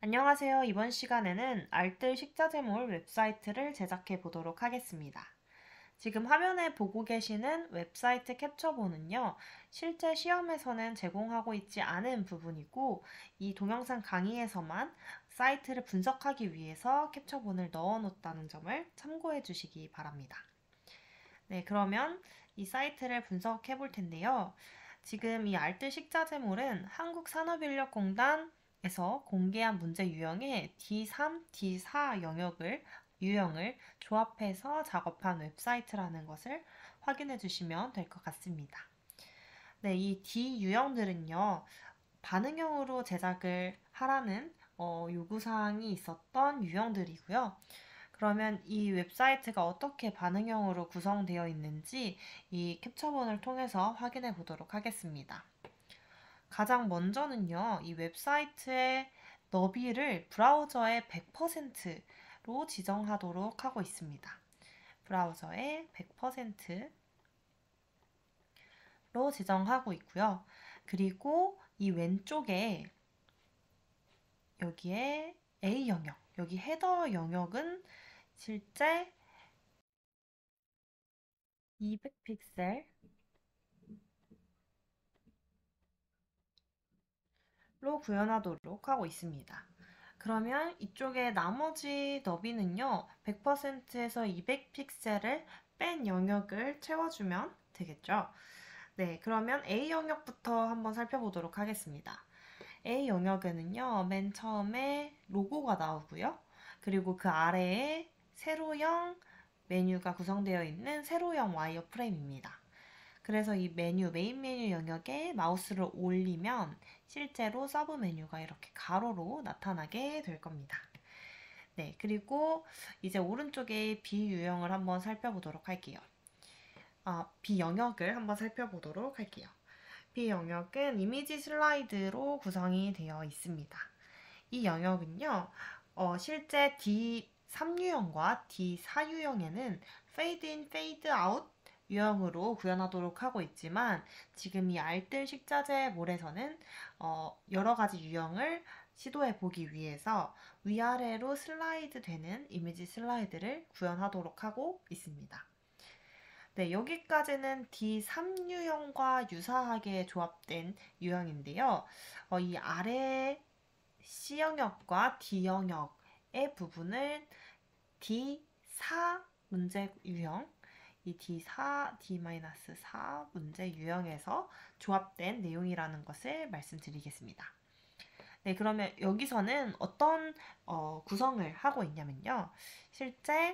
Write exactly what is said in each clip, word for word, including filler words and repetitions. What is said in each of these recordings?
안녕하세요. 이번 시간에는 알뜰 식자재몰 웹사이트를 제작해 보도록 하겠습니다. 지금 화면에 보고 계시는 웹사이트 캡처본은요, 실제 시험에서는 제공하고 있지 않은 부분이고, 이 동영상 강의에서만 사이트를 분석하기 위해서 캡처본을 넣어 놓았다는 점을 참고해 주시기 바랍니다. 네, 그러면 이 사이트를 분석해 볼 텐데요. 지금 이 알뜰 식자재몰은 한국산업인력공단에서 공개한 문제 유형의 디 삼, 디 사 영역을 유형을 조합해서 작업한 웹사이트라는 것을 확인해 주시면 될 것 같습니다. 네, 이 D 유형들은요, 반응형으로 제작을 하라는 어, 요구사항이 있었던 유형들이고요. 그러면 이 웹사이트가 어떻게 반응형으로 구성되어 있는지 이 캡처본을 통해서 확인해 보도록 하겠습니다. 가장 먼저는요, 이 웹사이트의 너비를 브라우저의 백 퍼센트로 지정하도록 하고 있습니다. 브라우저의 백 퍼센트로 지정하고 있고요. 그리고 이 왼쪽에 여기에 A 영역, 여기 헤더 영역은 실제 이백 픽셀 로 구현하도록 하고 있습니다. 그러면 이쪽에 나머지 너비는요, 백 퍼센트에서 이백 픽셀을 뺀 영역을 채워주면 되겠죠. 네, 그러면 A 영역부터 한번 살펴보도록 하겠습니다. A 영역에는요, 맨 처음에 로고가 나오고요. 그리고 그 아래에 세로형 메뉴가 구성되어 있는 세로형 와이어 프레임입니다. 그래서 이 메뉴, 메인 메뉴 영역에 마우스를 올리면 실제로 서브 메뉴가 이렇게 가로로 나타나게 될 겁니다. 네, 그리고 이제 오른쪽에 B 유형을 한번 살펴보도록 할게요. 아, B 영역을 한번 살펴보도록 할게요. B 영역은 이미지 슬라이드로 구성이 되어 있습니다. 이 영역은요, 어, 실제 디 삼 유형과 디 사 유형에는 페이드 인, 페이드 아웃 유형으로 구현하도록 하고 있지만 지금 이 알뜰 식자재 몰에서는 어, 여러 가지 유형을 시도해 보기 위해서 위아래로 슬라이드 되는 이미지 슬라이드를 구현하도록 하고 있습니다. 네, 여기까지는 디 삼 유형과 유사하게 조합된 유형인데요. 어, 이 아래 C 영역과 D 영역의 부분을 디 사 문제 유형, 이 디 사, 디 사 문제 유형에서 조합된 내용이라는 것을 말씀드리겠습니다. 네, 그러면 여기서는 어떤 어, 구성을 하고 있냐면요. 실제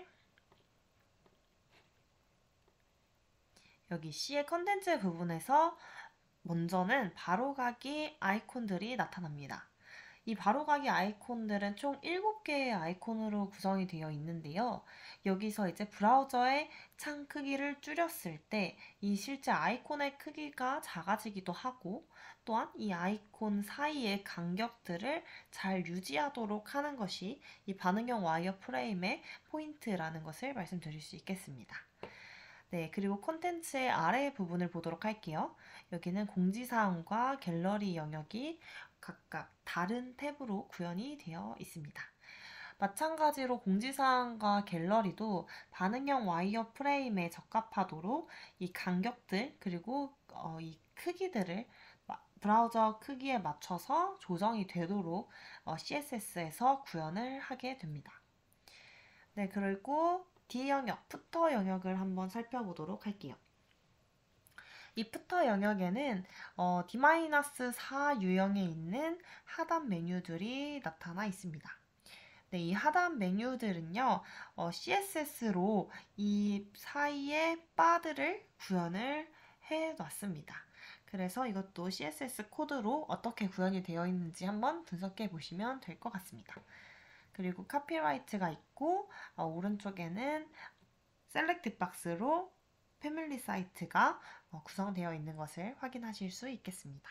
여기 C의 컨텐츠 부분에서 먼저는 바로가기 아이콘들이 나타납니다. 이 바로가기 아이콘들은 총 일곱 개의 아이콘으로 구성이 되어 있는데요. 여기서 이제 브라우저의 창 크기를 줄였을 때 이 실제 아이콘의 크기가 작아지기도 하고 또한 이 아이콘 사이의 간격들을 잘 유지하도록 하는 것이 이 반응형 와이어 프레임의 포인트라는 것을 말씀드릴 수 있겠습니다. 네, 그리고 콘텐츠의 아래 부분을 보도록 할게요. 여기는 공지사항과 갤러리 영역이 각각 다른 탭으로 구현이 되어 있습니다. 마찬가지로 공지사항과 갤러리도 반응형 와이어 프레임에 적합하도록 이 간격들 그리고 어, 이 크기들을 브라우저 크기에 맞춰서 조정이 되도록 어, 씨에스에스에서 구현을 하게 됩니다. 네, 그리고 D 영역, 푸터 영역을 한번 살펴보도록 할게요. 이 푸터 영역에는 어, 디 사 유형에 있는 하단 메뉴들이 나타나 있습니다. 네, 이 하단 메뉴들은요, 어, 씨에스에스로 이 사이에 바들을 구현을 해 놨습니다. 그래서 이것도 씨에스에스 코드로 어떻게 구현이 되어 있는지 한번 분석해 보시면 될 것 같습니다. 그리고 카피라이트가 있고 어, 오른쪽에는 셀렉트 박스로 패밀리 사이트가 어, 구성되어 있는 것을 확인하실 수 있겠습니다.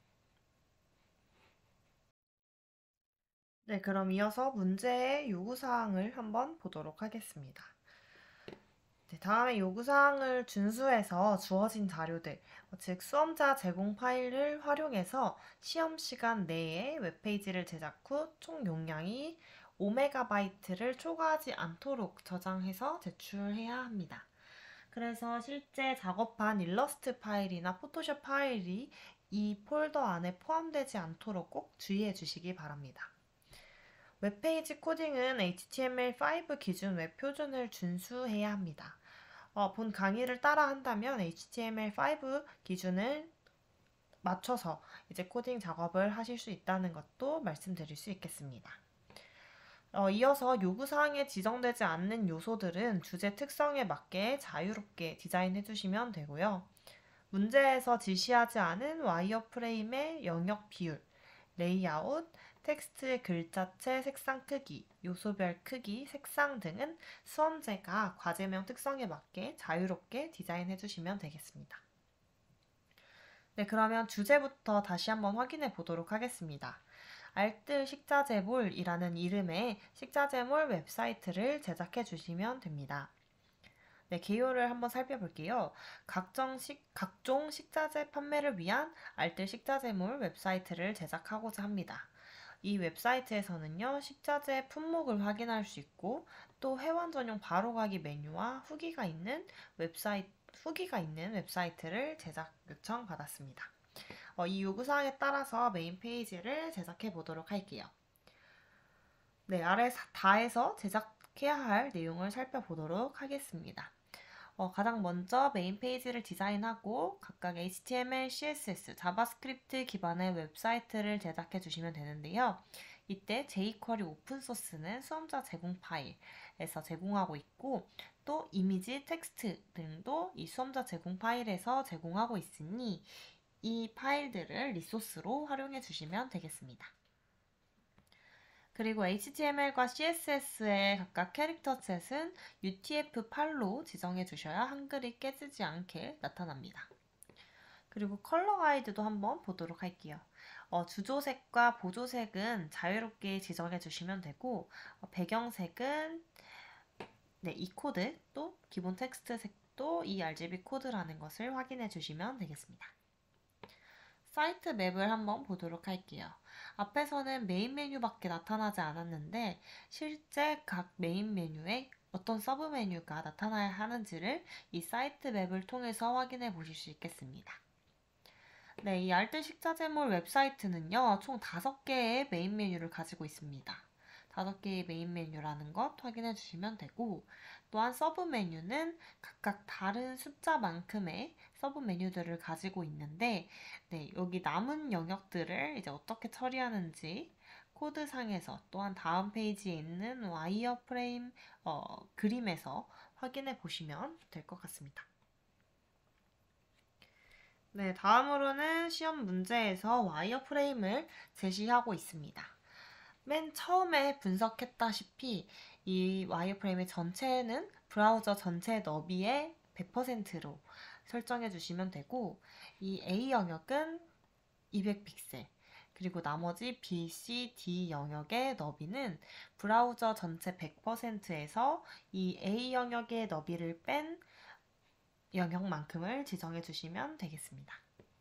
네, 그럼 이어서 문제의 요구사항을 한번 보도록 하겠습니다. 네, 다음에 요구사항을 준수해서 주어진 자료들, 어, 즉 수험자 제공 파일을 활용해서 시험 시간 내에 웹페이지를 제작 후 총 용량이 오 메가바이트를 초과하지 않도록 저장해서 제출해야 합니다. 그래서 실제 작업한 일러스트 파일이나 포토샵 파일이 이 폴더 안에 포함되지 않도록 꼭 주의해 주시기 바랍니다. 웹페이지 코딩은 에이치티엠엘 파이브 기준 웹 표준을 준수해야 합니다. 어, 본 강의를 따라 한다면 에이치티엠엘 파이브 기준을 맞춰서 이제 코딩 작업을 하실 수 있다는 것도 말씀드릴 수 있겠습니다. 어, 이어서 요구사항에 지정되지 않는 요소들은 주제 특성에 맞게 자유롭게 디자인해 주시면 되고요. 문제에서 지시하지 않은 와이어프레임의 영역 비율, 레이아웃, 텍스트의 글자체 색상 크기, 요소별 크기, 색상 등은 수험제가 과제명 특성에 맞게 자유롭게 디자인해 주시면 되겠습니다. 네, 그러면 주제부터 다시 한번 확인해 보도록 하겠습니다. 알뜰 식자재몰이라는 이름의 식자재몰 웹사이트를 제작해 주시면 됩니다. 네, 개요를 한번 살펴볼게요. 각종, 식, 각종 식자재 판매를 위한 알뜰 식자재몰 웹사이트를 제작하고자 합니다. 이 웹사이트에서는요, 식자재 품목을 확인할 수 있고, 또 회원 전용 바로가기 메뉴와 후기가 있는 웹사이트, 후기가 있는 웹사이트를 제작 요청 받았습니다. 어, 이 요구사항에 따라서 메인 페이지를 제작해 보도록 할게요. 네, 아래 다에서 제작해야 할 내용을 살펴보도록 하겠습니다. 어, 가장 먼저 메인 페이지를 디자인하고 각각 에이치티엠엘, 씨에스에스, 자바스크립트 기반의 웹사이트를 제작해 주시면 되는데요. 이때 제이쿼리 오픈소스는 수험자 제공 파일에서 제공하고 있고 또 이미지, 텍스트 등도 이 수험자 제공 파일에서 제공하고 있으니 이 파일들을 리소스로 활용해 주시면 되겠습니다. 그리고 에이치티엠엘과 씨에스에스의 각각 캐릭터 셋은 유티에프 팔로 지정해 주셔야 한글이 깨지지 않게 나타납니다. 그리고 컬러 가이드도 한번 보도록 할게요. 어, 주조색과 보조색은 자유롭게 지정해 주시면 되고 어, 배경색은 네, 이 코드 또 기본 텍스트 색도 이 알지비 코드라는 것을 확인해 주시면 되겠습니다. 사이트 맵을 한번 보도록 할게요. 앞에서는 메인 메뉴밖에 나타나지 않았는데 실제 각 메인 메뉴에 어떤 서브 메뉴가 나타나야 하는지를 이 사이트 맵을 통해서 확인해 보실 수 있겠습니다. 네, 이 알뜰 식자재몰 웹사이트는요, 총 다섯 개의 메인 메뉴를 가지고 있습니다. 다섯 개의 메인 메뉴라는 것 확인해 주시면 되고, 또한 서브 메뉴는 각각 다른 숫자만큼의 서브 메뉴들을 가지고 있는데, 네, 여기 남은 영역들을 이제 어떻게 처리하는지 코드상에서 또한 다음 페이지에 있는 와이어프레임 어, 그림에서 확인해 보시면 될 것 같습니다. 네, 다음으로는 시험 문제에서 와이어프레임을 제시하고 있습니다. 맨 처음에 분석했다시피 이 와이어프레임의 전체는 브라우저 전체 너비의 백 퍼센트로 설정해 주시면 되고 이 A 영역은 이백 픽셀 그리고 나머지 B, C, D 영역의 너비는 브라우저 전체 백 퍼센트에서 이 A 영역의 너비를 뺀 영역만큼을 지정해 주시면 되겠습니다.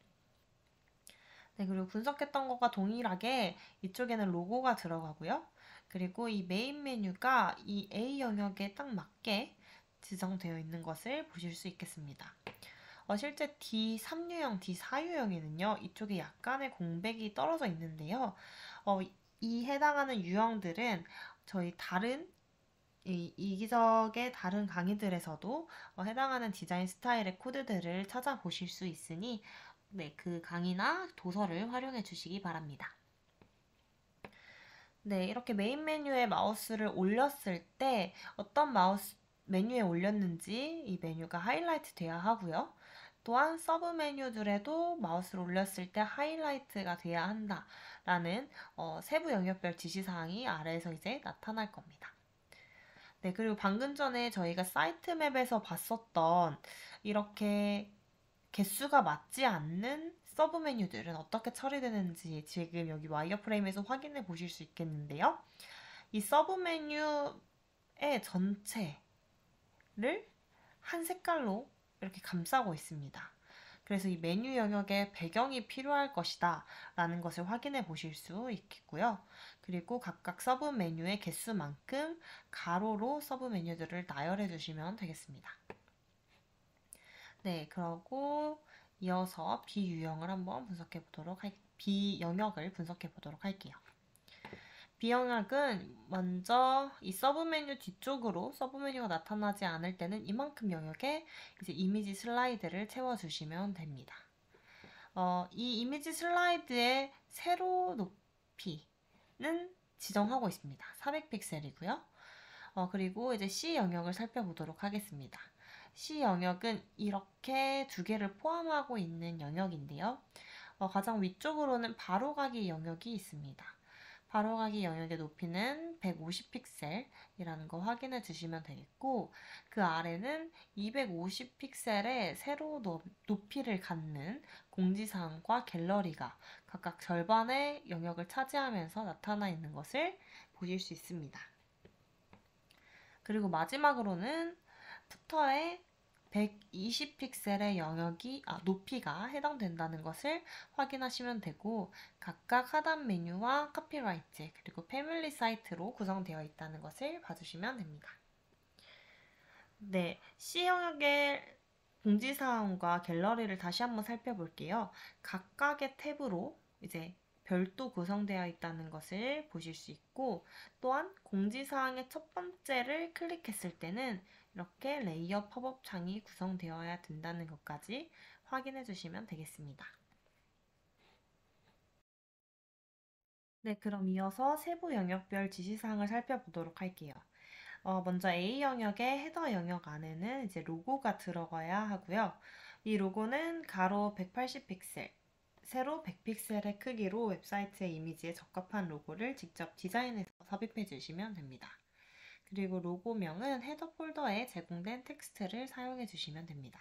네, 그리고 분석했던 것과 동일하게 이쪽에는 로고가 들어가고요. 그리고 이 메인 메뉴가 이 A 영역에 딱 맞게 지정되어 있는 것을 보실 수 있겠습니다. 어, 실제 디 삼 유형, 디 사 유형에는요. 이쪽에 약간의 공백이 떨어져 있는데요. 어, 이 해당하는 유형들은 저희 다른 이, 이기적의 다른 강의들에서도 어, 해당하는 디자인 스타일의 코드들을 찾아보실 수 있으니 네, 그 강의나 도서를 활용해 주시기 바랍니다. 네, 이렇게 메인 메뉴에 마우스를 올렸을 때 어떤 마우스 메뉴에 올렸는지 이 메뉴가 하이라이트 돼야 하고요. 또한 서브 메뉴들에도 마우스를 올렸을 때 하이라이트가 돼야 한다라는 어, 세부 영역별 지시사항이 아래에서 이제 나타날 겁니다. 네, 그리고 방금 전에 저희가 사이트 맵에서 봤었던 이렇게 개수가 맞지 않는 서브 메뉴들은 어떻게 처리되는지 지금 여기 와이어프레임에서 확인해 보실 수 있겠는데요. 이 서브 메뉴의 전체를 한 색깔로 이렇게 감싸고 있습니다. 그래서 이 메뉴 영역에 배경이 필요할 것이다 라는 것을 확인해 보실 수 있겠고요. 그리고 각각 서브 메뉴의 개수만큼 가로로 서브 메뉴들을 나열해 주시면 되겠습니다. 네, 그러고 이어서 비유형을 한번 분석해 보도록 할, 비영역을 분석해 보도록 할게요. 비영역은 먼저 이 서브 메뉴 뒤쪽으로 서브 메뉴가 나타나지 않을 때는 이만큼 영역에 이제 이미지 슬라이드를 채워주시면 됩니다. 어, 이 이미지 슬라이드의 세로 높이는 지정하고 있습니다. 사백 픽셀이고요. 어, 그리고 이제 C 영역을 살펴보도록 하겠습니다. C 영역은 이렇게 두 개를 포함하고 있는 영역인데요. 어, 가장 위쪽으로는 바로가기 영역이 있습니다. 바로가기 영역의 높이는 백오십 픽셀이라는 거 확인해 주시면 되겠고, 그 아래는 이백오십 픽셀의 세로 높이를 갖는 공지사항과 갤러리가 각각 절반의 영역을 차지하면서 나타나 있는 것을 보실 수 있습니다. 그리고 마지막으로는 푸터의 백이십 픽셀의 영역이, 아, 높이가 해당된다는 것을 확인하시면 되고, 각각 하단 메뉴와 카피라이트, 그리고 패밀리 사이트로 구성되어 있다는 것을 봐주시면 됩니다. 네, C 영역의 공지사항과 갤러리를 다시 한번 살펴볼게요. 각각의 탭으로 이제 별도 구성되어 있다는 것을 보실 수 있고, 또한 공지사항의 첫 번째를 클릭했을 때는 이렇게 레이어 팝업 창이 구성되어야 된다는 것까지 확인해 주시면 되겠습니다. 네, 그럼 이어서 세부 영역별 지시사항을 살펴보도록 할게요. 어, 먼저 A 영역의 헤더 영역 안에는 이제 로고가 들어가야 하고요. 이 로고는 가로 백팔십 픽셀, 세로 백 픽셀의 크기로 웹사이트의 이미지에 적합한 로고를 직접 디자인해서 삽입해 주시면 됩니다. 그리고 로고명은 헤더 폴더에 제공된 텍스트를 사용해 주시면 됩니다.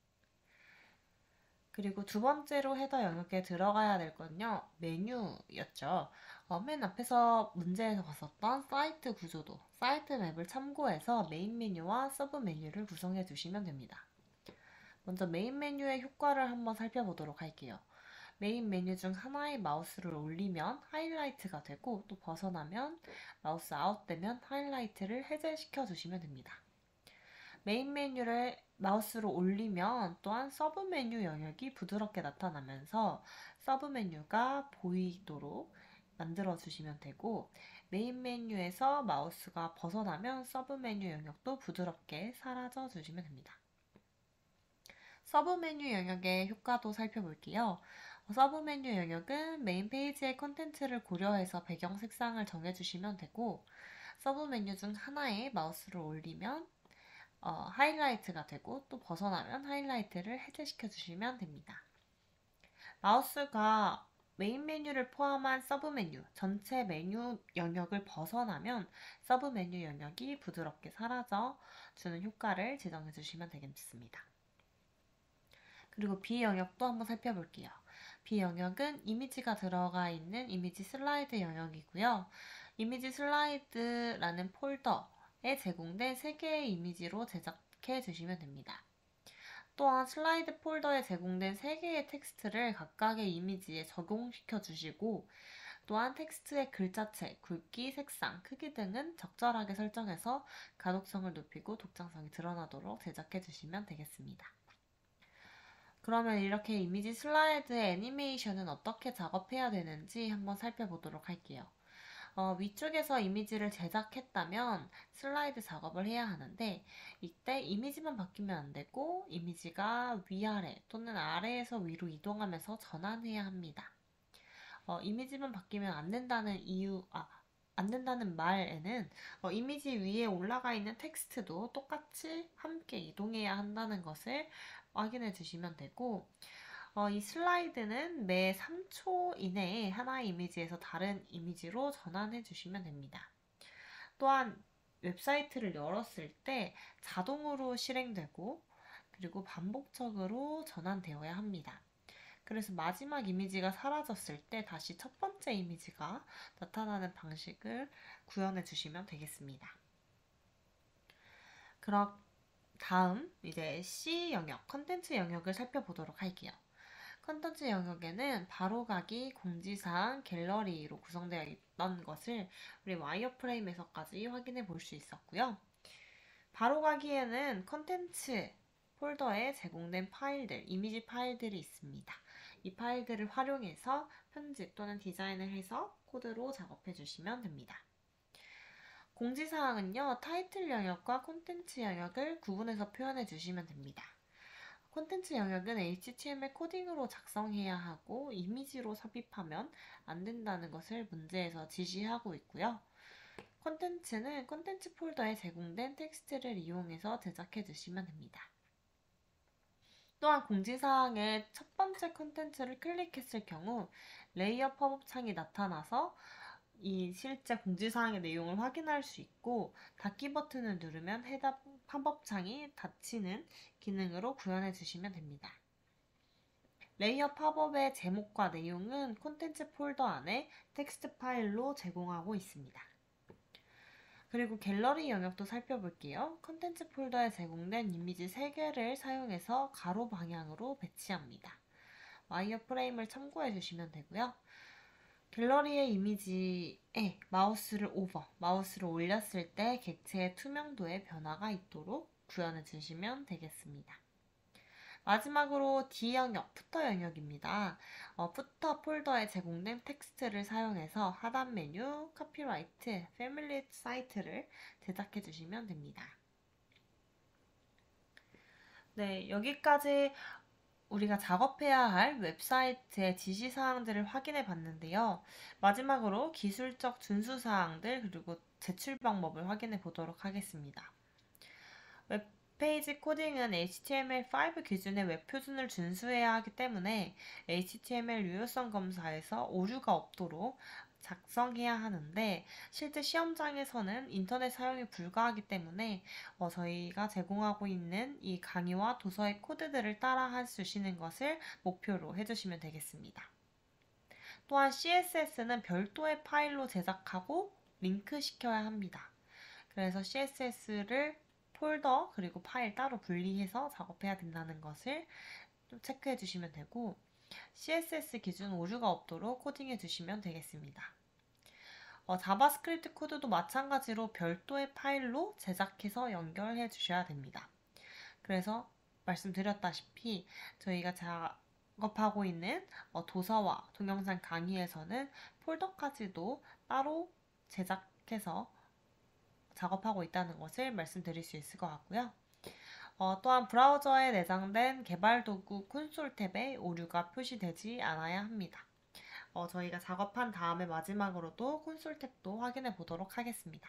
그리고 두 번째로 헤더 영역에 들어가야 될 건요, 메뉴였죠. 어, 맨 앞에서 문제에서 봤었던 사이트 구조도, 사이트 맵을 참고해서 메인 메뉴와 서브 메뉴를 구성해 주시면 됩니다. 먼저 메인 메뉴의 효과를 한번 살펴보도록 할게요. 메인 메뉴 중 하나의 마우스를 올리면 하이라이트가 되고, 또 벗어나면 마우스 아웃되면 하이라이트를 해제시켜 주시면 됩니다. 메인 메뉴를 마우스로 올리면 또한 서브 메뉴 영역이 부드럽게 나타나면서 서브 메뉴가 보이도록 만들어 주시면 되고, 메인 메뉴에서 마우스가 벗어나면 서브 메뉴 영역도 부드럽게 사라져 주시면 됩니다. 서브 메뉴 영역의 효과도 살펴볼게요. 서브 메뉴 영역은 메인 페이지의 컨텐츠를 고려해서 배경 색상을 정해주시면 되고, 서브 메뉴 중 하나에 마우스를 올리면 어, 하이라이트가 되고, 또 벗어나면 하이라이트를 해제시켜 주시면 됩니다. 마우스가 메인 메뉴를 포함한 서브 메뉴, 전체 메뉴 영역을 벗어나면 서브 메뉴 영역이 부드럽게 사라져 주는 효과를 지정해 주시면 되겠습니다. 그리고 B 영역도 한번 살펴볼게요. B 영역은 이미지가 들어가 있는 이미지 슬라이드 영역이고요. 이미지 슬라이드라는 폴더에 제공된 세 개의 이미지로 제작해 주시면 됩니다. 또한 슬라이드 폴더에 제공된 세 개의 텍스트를 각각의 이미지에 적용시켜 주시고, 또한 텍스트의 글자체, 굵기, 색상, 크기 등은 적절하게 설정해서 가독성을 높이고 독창성이 드러나도록 제작해 주시면 되겠습니다. 그러면 이렇게 이미지 슬라이드의 애니메이션은 어떻게 작업해야 되는지 한번 살펴보도록 할게요. 어, 위쪽에서 이미지를 제작했다면 슬라이드 작업을 해야 하는데, 이때 이미지만 바뀌면 안 되고 이미지가 위아래 또는 아래에서 위로 이동하면서 전환해야 합니다. 어, 이미지만 바뀌면 안 된다는 이유, 아, 안 된다는 말에는 어, 이미지 위에 올라가 있는 텍스트도 똑같이 함께 이동해야 한다는 것을 확인해 주시면 되고, 어, 이 슬라이드는 매 삼 초 이내에 하나의 이미지에서 다른 이미지로 전환해 주시면 됩니다. 또한 웹사이트를 열었을 때 자동으로 실행되고, 그리고 반복적으로 전환되어야 합니다. 그래서 마지막 이미지가 사라졌을 때 다시 첫 번째 이미지가 나타나는 방식을 구현해 주시면 되겠습니다. 그럼 다음 이제 C 영역, 컨텐츠 영역을 살펴보도록 할게요. 컨텐츠 영역에는 바로가기, 공지사항, 갤러리로 구성되어 있던 것을 우리 와이어프레임에서까지 확인해 볼 수 있었고요. 바로가기에는 컨텐츠 폴더에 제공된 파일들, 이미지 파일들이 있습니다. 이 파일들을 활용해서 편집 또는 디자인을 해서 코드로 작업해 주시면 됩니다. 공지사항은요, 타이틀 영역과 콘텐츠 영역을 구분해서 표현해 주시면 됩니다. 콘텐츠 영역은 에이치티엠엘 코딩으로 작성해야 하고 이미지로 삽입하면 안 된다는 것을 문제에서 지시하고 있고요. 콘텐츠는 콘텐츠 폴더에 제공된 텍스트를 이용해서 제작해 주시면 됩니다. 또한 공지사항의 첫 번째 콘텐츠를 클릭했을 경우 레이어 팝업 창이 나타나서 이 실제 공지사항의 내용을 확인할 수 있고 닫기 버튼을 누르면 해당 팝업 창이 닫히는 기능으로 구현해 주시면 됩니다. 레이어 팝업의 제목과 내용은 콘텐츠 폴더 안에 텍스트 파일로 제공하고 있습니다. 그리고 갤러리 영역도 살펴볼게요. 콘텐츠 폴더에 제공된 이미지 세 개를 사용해서 가로 방향으로 배치합니다. 와이어프레임을 참고해 주시면 되고요. 갤러리의 이미지에 마우스를 오버, 마우스를 올렸을 때 객체의 투명도에 변화가 있도록 구현해 주시면 되겠습니다. 마지막으로 D 영역, 푸터 영역입니다. 어, 푸터 폴더에 제공된 텍스트를 사용해서 하단 메뉴, 카피라이트, 패밀리 사이트를 제작해 주시면 됩니다. 네, 여기까지 우리가 작업해야 할 웹사이트의 지시사항들을 확인해 봤는데요. 마지막으로 기술적 준수사항들 그리고 제출 방법을 확인해 보도록 하겠습니다. 웹페이지 코딩은 에이치티엠엘 오 기준의 웹 표준을 준수해야 하기 때문에 에이치티엠엘 유효성 검사에서 오류가 없도록 작성해야 하는데 실제 시험장에서는 인터넷 사용이 불가하기 때문에 어, 저희가 제공하고 있는 이 강의와 도서의 코드들을 따라 해주시는 것을 목표로 해주시면 되겠습니다. 또한 씨에스에스는 별도의 파일로 제작하고 링크 시켜야 합니다. 그래서 씨에스에스를 폴더 그리고 파일 따로 분리해서 작업해야 된다는 것을 좀 체크해 주시면 되고 씨에스에스 기준 오류가 없도록 코딩해 주시면 되겠습니다. 어, 자바스크립트 코드도 마찬가지로 별도의 파일로 제작해서 연결해 주셔야 됩니다. 그래서 말씀드렸다시피 저희가 작업하고 있는 어, 도서와 동영상 강의에서는 폴더까지도 따로 제작해서 작업하고 있다는 것을 말씀드릴 수 있을 것 같고요. 어, 또한 브라우저에 내장된 개발도구 콘솔 탭에 오류가 표시되지 않아야 합니다. 어, 저희가 작업한 다음에 마지막으로도 콘솔 탭도 확인해 보도록 하겠습니다.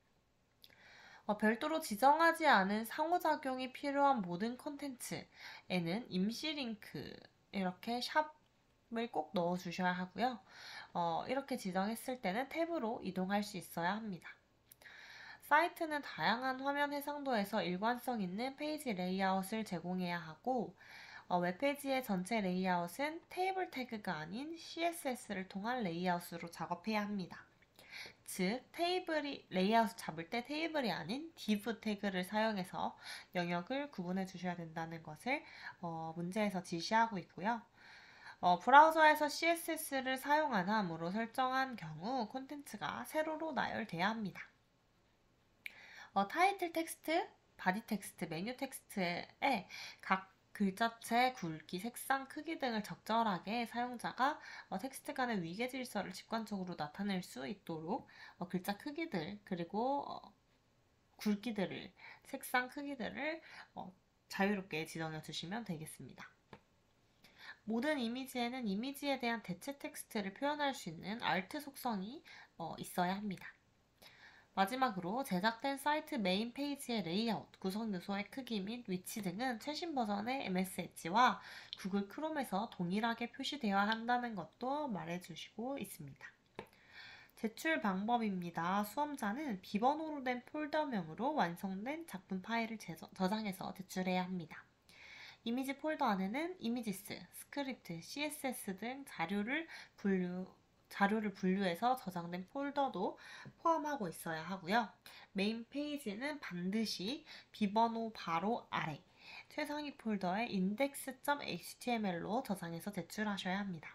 어, 별도로 지정하지 않은 상호작용이 필요한 모든 콘텐츠에는 임시 링크 이렇게 샵을 꼭 넣어 주셔야 하고요. 어, 이렇게 지정했을 때는 탭으로 이동할 수 있어야 합니다. 사이트는 다양한 화면 해상도에서 일관성 있는 페이지 레이아웃을 제공해야 하고 어, 웹페이지의 전체 레이아웃은 테이블 태그가 아닌 씨에스에스를 통한 레이아웃으로 작업해야 합니다. 즉, 테이블이 레이아웃 잡을 때 테이블이 아닌 div 태그를 사용해서 영역을 구분해 주셔야 된다는 것을 어, 문제에서 지시하고 있고요. 어, 브라우저에서 씨에스에스를 사용 안 함으로 설정한 경우 콘텐츠가 세로로 나열돼야 합니다. 어, 타이틀 텍스트, 바디 텍스트, 메뉴 텍스트에 각 글자체, 굵기, 색상, 크기 등을 적절하게 사용자가 어, 텍스트 간의 위계 질서를 직관적으로 나타낼 수 있도록 어, 글자 크기들 그리고 어, 굵기들을 색상 크기들을 어, 자유롭게 지정해 주시면 되겠습니다. 모든 이미지에는 이미지에 대한 대체 텍스트를 표현할 수 있는 알트 속성이 어, 있어야 합니다. 마지막으로 제작된 사이트 메인 페이지의 레이아웃, 구성 요소의 크기 및 위치 등은 최신 버전의 엠에스에이치와 구글 크롬에서 동일하게 표시되어야 한다는 것도 말해주시고 있습니다. 제출 방법입니다. 수험자는 비번호로 된 폴더명으로 완성된 작품 파일을 저장해서 제출해야 합니다. 이미지 폴더 안에는 이미지스, 스크립트, 씨에스에스 등 자료를 분류 자료를 분류해서 저장된 폴더도 포함하고 있어야 하고요. 메인 페이지는 반드시 비번호 바로 아래 최상위 폴더에 index.html로 저장해서 제출하셔야 합니다.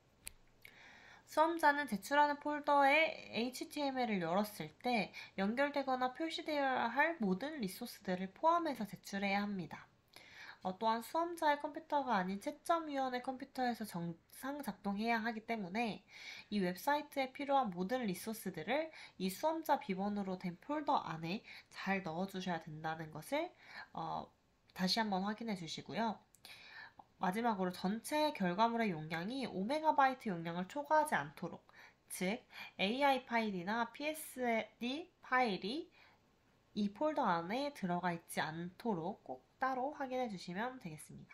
수험자는 제출하는 폴더에 에이치티엠엘을 열었을 때 연결되거나 표시되어야 할 모든 리소스들을 포함해서 제출해야 합니다. 어, 또한 수험자의 컴퓨터가 아닌 채점위원의 컴퓨터에서 정상 작동해야 하기 때문에 이 웹사이트에 필요한 모든 리소스들을 이 수험자 비번으로 된 폴더 안에 잘 넣어주셔야 된다는 것을 어, 다시 한번 확인해 주시고요. 마지막으로 전체 결과물의 용량이 오 메가바이트 용량을 초과하지 않도록, 즉 에이아이 파일이나 피에스디 파일이 이 폴더 안에 들어가 있지 않도록 꼭 따로 확인해 주시면 되겠습니다.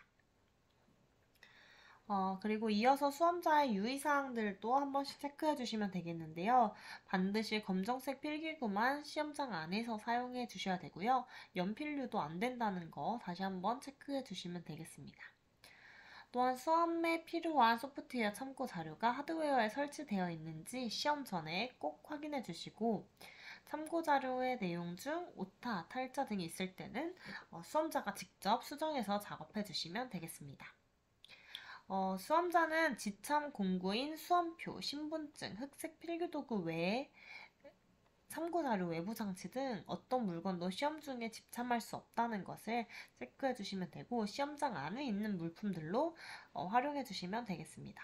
어, 그리고 이어서 수험자의 유의사항들도 한 번씩 체크해 주시면 되겠는데요. 반드시 검정색 필기구만 시험장 안에서 사용해 주셔야 되고요. 연필류도 안 된다는 거 다시 한번 체크해 주시면 되겠습니다. 또한 수험에 필요한 소프트웨어 참고 자료가 하드웨어에 설치되어 있는지 시험 전에 꼭 확인해 주시고, 참고 자료의 내용 중 오타, 탈자 등이 있을 때는 어, 수험자가 직접 수정해서 작업해 주시면 되겠습니다. 어, 수험자는 지참 공구인 수험표, 신분증, 흑색 필기도구 외에 참고자료, 외부 장치 등 어떤 물건도 시험 중에 집참할 수 없다는 것을 체크해 주시면 되고, 시험장 안에 있는 물품들로 어, 활용해 주시면 되겠습니다.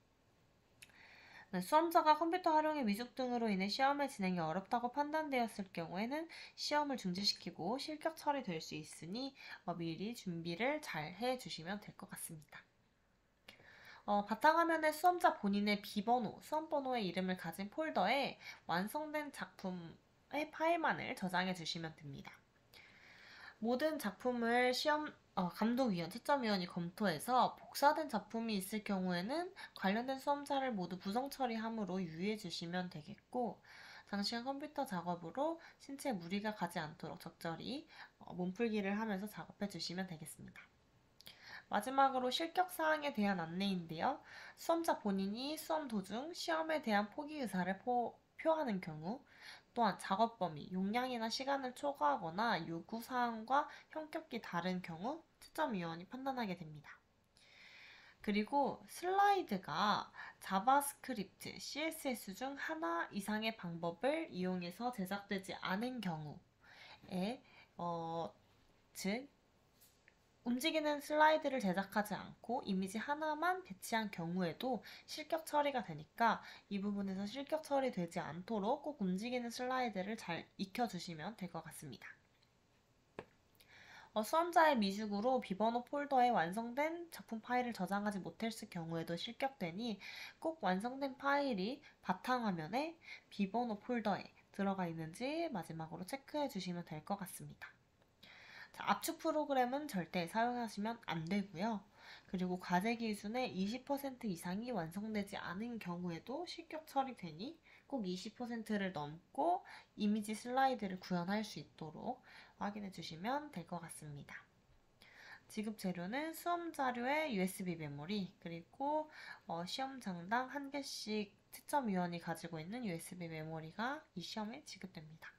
네, 수험자가 컴퓨터 활용의 미숙 등으로 인해 시험의 진행이 어렵다고 판단되었을 경우에는 시험을 중지시키고 실격 처리될 수 있으니 어, 미리 준비를 잘 해주시면 될 것 같습니다. 어, 바탕화면에 수험자 본인의 비번호, 수험번호의 이름을 가진 폴더에 완성된 작품의 파일만을 저장해 주시면 됩니다. 모든 작품을 시험 어, 감독위원, 채점위원이 검토해서 복사된 작품이 있을 경우에는 관련된 수험자를 모두 부정 처리함으로 유의해 주시면 되겠고, 장시간 컴퓨터 작업으로 신체에 무리가 가지 않도록 적절히 어, 몸풀기를 하면서 작업해 주시면 되겠습니다. 마지막으로 실격 사항에 대한 안내인데요. 수험자 본인이 수험 도중 시험에 대한 포기 의사를 포, 표하는 경우, 또한 작업 범위, 용량이나 시간을 초과하거나 요구 사항과 형격이 다른 경우 채점위원이 판단하게 됩니다. 그리고 슬라이드가 자바스크립트, 씨에스에스 중 하나 이상의 방법을 이용해서 제작되지 않은 경우에 어, 즉 움직이는 슬라이드를 제작하지 않고 이미지 하나만 배치한 경우에도 실격 처리가 되니까 이 부분에서 실격 처리되지 않도록 꼭 움직이는 슬라이드를 잘 익혀주시면 될 것 같습니다. 어, 수험자의 미숙으로 비번호 폴더에 완성된 작품 파일을 저장하지 못했을 경우에도 실격되니 꼭 완성된 파일이 바탕화면에 비번호 폴더에 들어가 있는지 마지막으로 체크해 주시면 될 것 같습니다. 자, 압축 프로그램은 절대 사용하시면 안 되고요. 그리고 과제 기준의 이십 퍼센트 이상이 완성되지 않은 경우에도 실격 처리되니 꼭 이십 퍼센트를 넘고 이미지 슬라이드를 구현할 수 있도록 확인해 주시면 될 것 같습니다. 지급 재료는 수험 자료의 유에스비 메모리, 그리고 어, 시험장당 한 개씩 채점위원이 가지고 있는 유에스비 메모리가 이 시험에 지급됩니다.